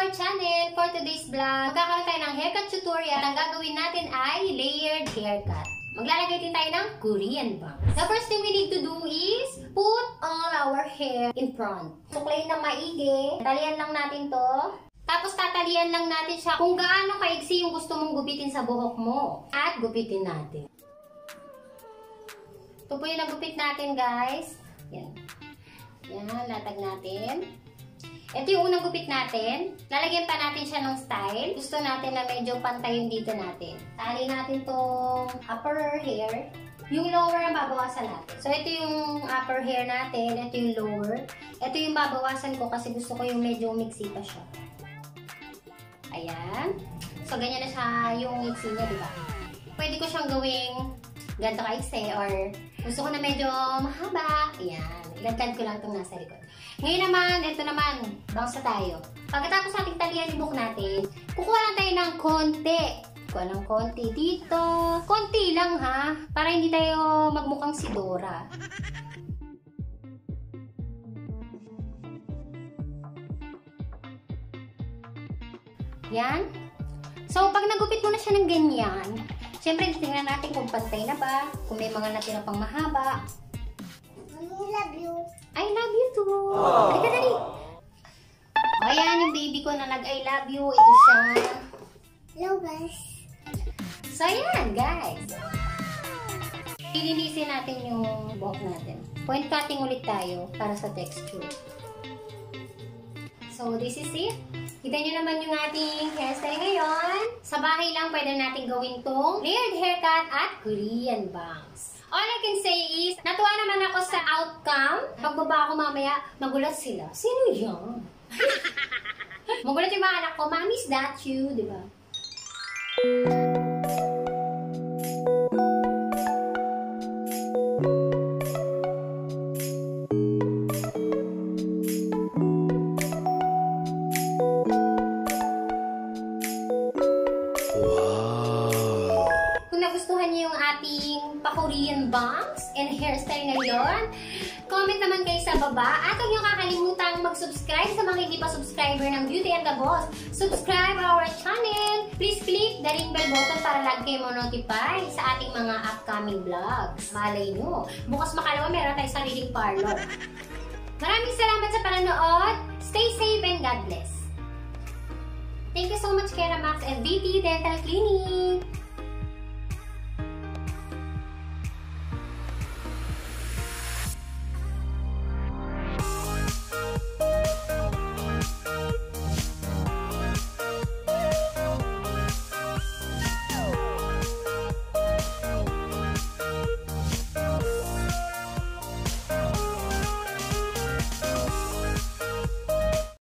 our channel! For today's vlog, magkakaroon tayo ng haircut tutorial. Ang gagawin natin ay layered haircut. Maglalagay din tayo ng Korean bangs. The first thing we need to do is put all our hair in front. Suklayin ng maigi. Talian lang natin to. Tapos tatalian lang natin siya kung gaano kaigsi yung gusto mong gupitin sa buhok mo. At gupitin natin. Ito po yung nagupit natin, guys. Yan. Yan, latag natin. Ito yung unang gupit natin. Lalagyan pa natin siya ng style. Gusto natin na medyo pantay yung dito natin. Tali natin tong upper hair. Yung lower ang babawasan natin. So, ito yung upper hair natin. Ito yung lower. Ito yung babawasan ko kasi gusto ko yung medyo mixy pa siya. Ayan. So, ganyan na siya yung mixy niya, diba? Pwede ko siyang gawing ganito kaiksi or gusto ko na medyo mahaba. Ayan. Ilagkad ko lang itong nasa likod. Ngayon naman, ito naman, bangs na tayo. Pagkatapos nating talian yung buhok natin, kukuha lang tayo ng konti. Kuha ng konti dito. Konti lang ha, para hindi tayo magmukhang si Dora. Yan. So, pag nagupit mo na siya ng ganyan, syempre, tingnan natin kung pantay na ba, kung may mga natira pang mahaba. I love you. I love you too. Halika dali. O, ayan yung baby ko na nag-I love you. Ito siya. Hello, guys. So, ayan, guys. Lilinisin natin yung buhok natin. Point cutting ulit tayo para sa texture. So, this is it. Kita nyo naman yung ating hairstyle ngayon. Sa bahay lang pwede natin gawin tong layered haircut at Korean bangs. All I can say is, natuwa naman ako sa outcome. Pagbaba ako mamaya, magulat sila. Sino yan? Magulat yung mga anak ko, Mommy, is that you? Diba? Nagustuhan niyo yung ating pa-Korean bangs and hairstyle ngayon? Comment naman kayo sa baba. At huwag niyo kakalimutan mag-subscribe sa mga hindi pa subscriber ng Beauty and the Boss. Subscribe our channel. Please click the ring bell button para lagi kayo mo-notify sa ating mga upcoming vlogs. Malay nyo, bukas makalawa meron tayong sariling parlor. Maraming salamat sa panonood. Stay safe and God bless. Thank you so much, Kera Max and BT Dental Clinic.